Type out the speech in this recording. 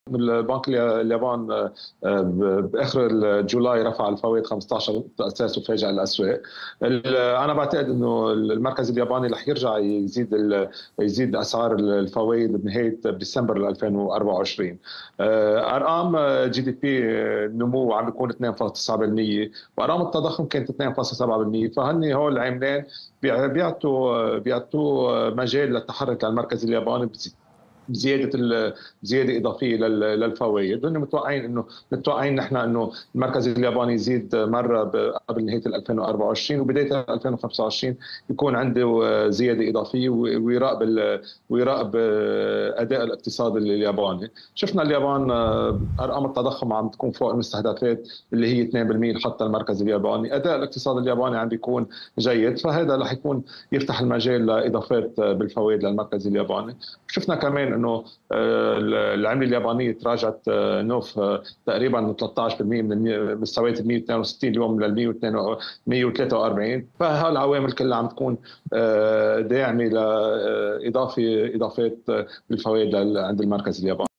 البنك اليابان باخر جولاي رفع الفوائد 15 اساس وفاجأ الاسواق. انا بعتقد انه المركز الياباني رح يرجع يزيد اسعار الفوائد بنهايه ديسمبر 2024. ارقام جي دي بي النمو عم بيكون 2.9%، وارقام التضخم كانت 2.7%، فهن هول العاملين بيعطوا مجال للتحرك للمركز الياباني زياده اضافيه للفوائد. هن متوقعين نحن انه المركز الياباني يزيد مره قبل نهايه 2024 وبدايه 2025 يكون عنده زياده اضافيه ويراقب اداء الاقتصاد الياباني. شفنا اليابان ارقام التضخم عم تكون فوق المستهدفات اللي هي 2% اللي حطها المركز الياباني. اداء الاقتصاد الياباني عم بيكون جيد، فهذا رح يكون يفتح المجال لاضافات بالفوائد للمركز الياباني. شفنا كمان انه العمله اليابانيه تراجعت نوف تقريبا 13% من مستويات 162 اليوم لل 143، فهالعوامل كلها عم تكون داعمه لاضافات بالفوائد عند المركز الياباني.